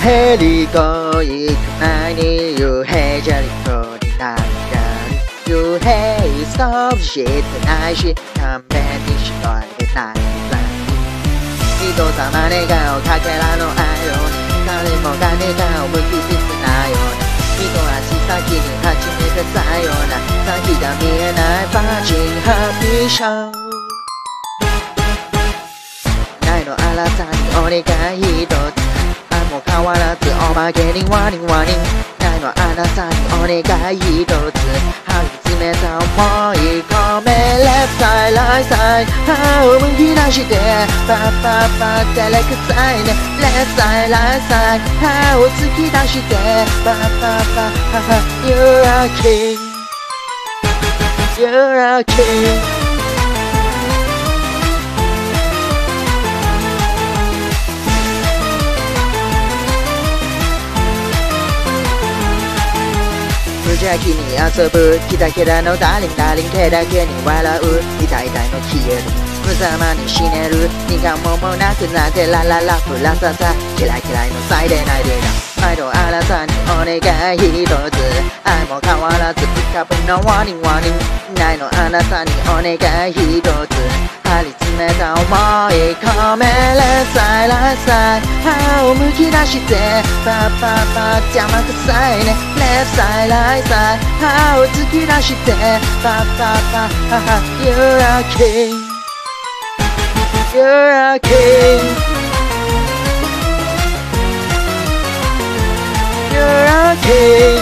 유해리고 이끄나니 유해자리고 나가니 유해 stop shit 나시 담배니 시도하게 나가니人様願うかけらのあように誰もが願う無機質なような一足先に始めたさような先が見えないバージンハッピーショーないのあなたにお願い一つあも変わらずおまけにワニワニないのあなたにお願い一つ張り詰めた思い込め Left side right side 歯をむき出してパッパッパ照れくさいね Left side right side 歯を突き出してパッパッパ You're a king You're a king無邪気に遊ぶキラキラのダーリンダーリン手だけに笑う痛い痛いの消える無様に死ねる苦ももなくなってラララプラササキラキラのサイレナイデナ毎度あなたにお願い一つ愛も変わらずピックアップのワーニングワーニングないのあなたにお願い一つ張り詰めた思い込めるサイライサイ歯をむき出してパッパッパ邪魔くさいねレフサイライサイ歯を突き出してパッパッパ You're a king You're a king You're a king